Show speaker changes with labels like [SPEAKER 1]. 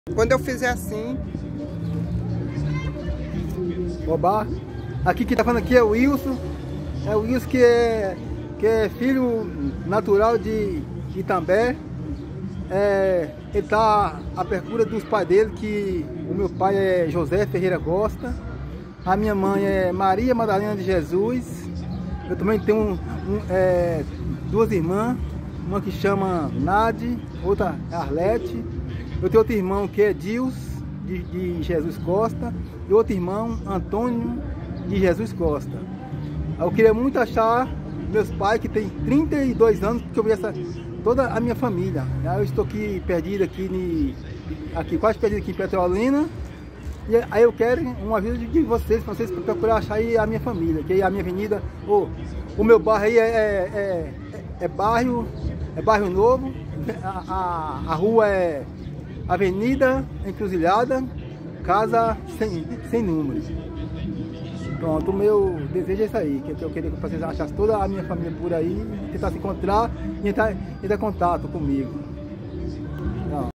[SPEAKER 1] Quando eu fizer assim...
[SPEAKER 2] Oba! Aqui quem tá falando aqui é o Wilson. É o Wilson que é filho natural de Itambé. Ele tá à procura dos pais dele, que o meu pai é José Ferreira Costa. A minha mãe é Maria Madalena de Jesus. Eu também tenho duas irmãs. Uma que chama Nade, outra é Arlete. Eu tenho outro irmão que é Dils de Jesus Costa. E outro irmão, Antônio de Jesus Costa. Eu queria muito achar meus pais, que tem 32 anos, porque eu vi toda a minha família. Eu estou aqui perdido quase perdido aqui em Petrolina. E aí eu quero uma ajuda de vocês, para vocês procurar achar aí a minha família. Que aí a minha avenida, o meu bairro aí é bairro Novo. A rua é Avenida Encruzilhada, casa sem número. Pronto, o meu desejo é isso aí, que eu queria que vocês achassem toda a minha família por aí, tentar se encontrar e entrar em contato comigo.